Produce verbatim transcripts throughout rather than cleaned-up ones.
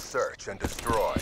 search and destroy.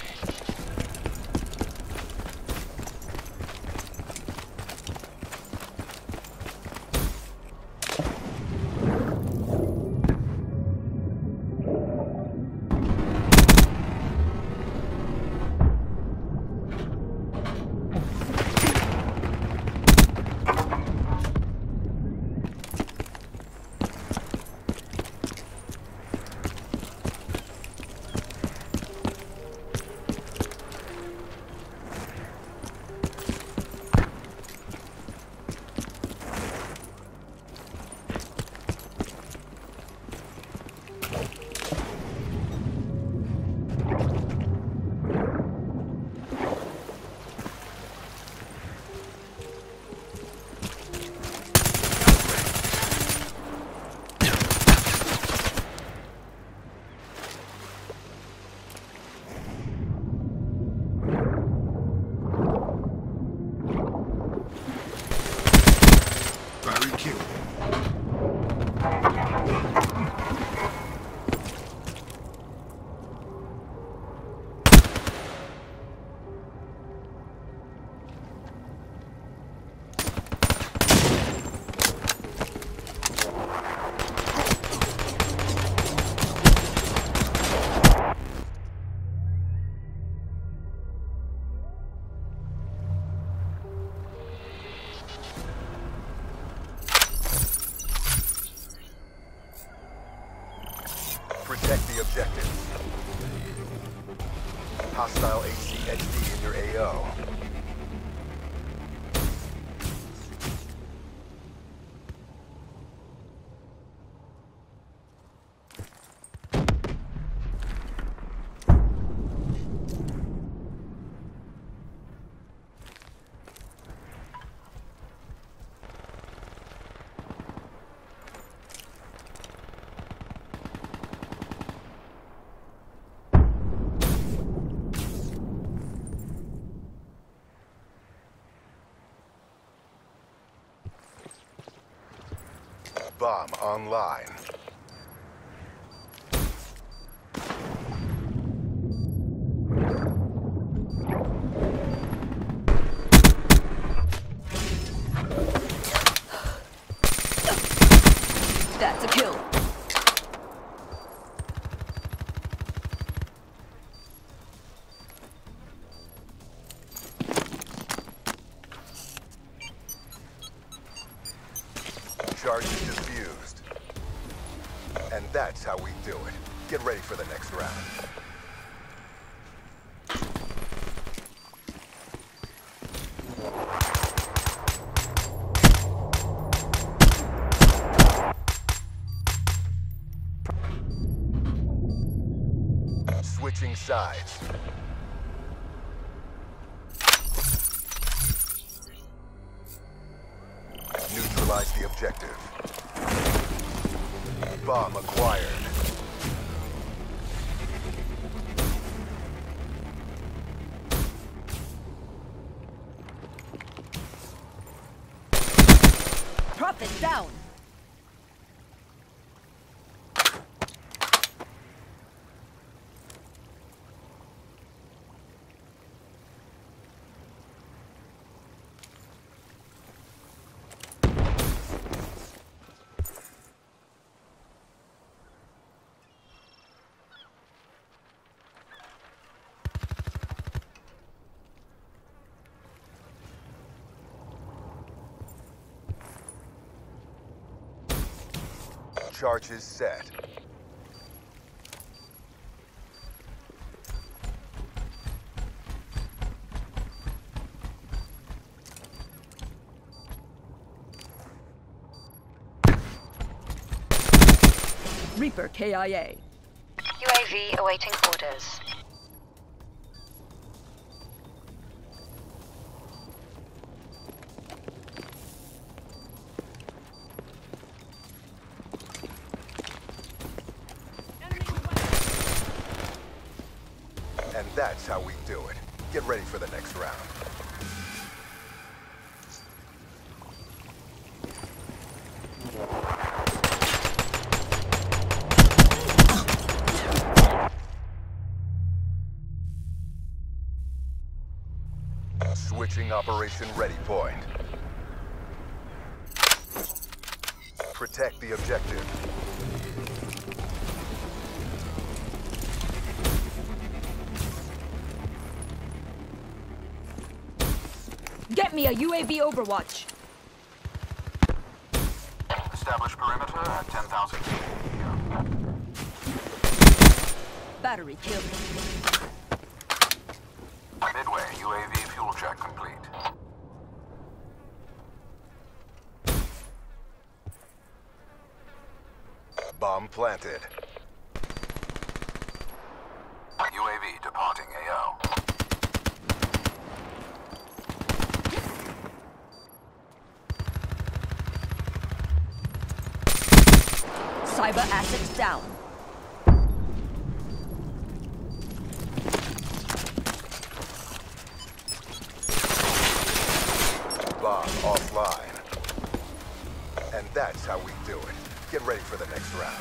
Protect the objective. Hostile H C X D in your A O. Bomb online. That's a kill. Charge is diffused. And that's how we do it. Get ready for the next round. Switching sides. Neutralize the objective. Bomb acquired. Prophet down. Charges set. Reaper K I A. U A V awaiting orders. And that's how we do it. Get ready for the next round. Beginning Operation Ready Point. Protect the objective. Get me a U A V overwatch. Establish perimeter at ten thousand feet. Battery killed. Midway, U A V fuel check complete. Bomb planted. U A V departing A O. Cyber assets down. Bomb offline. And that's how we do it. Get ready for the next round.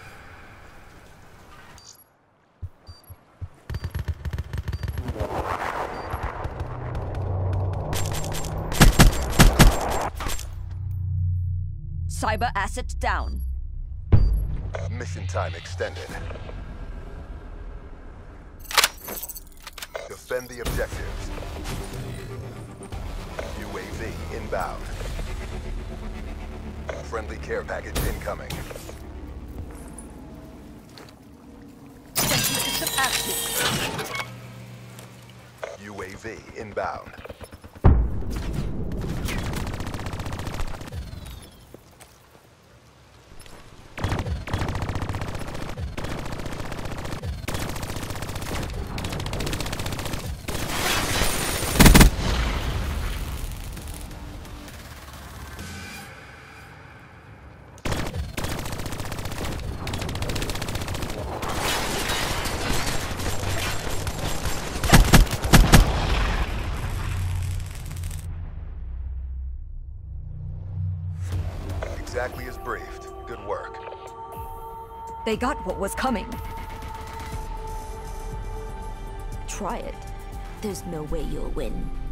Cyber assets down. Mission time extended. Defend the objectives. U A V inbound. Friendly care package incoming. Sensor system active. U A V inbound. Exactly as briefed. Good work. They got what was coming. Try it. There's no way you'll win.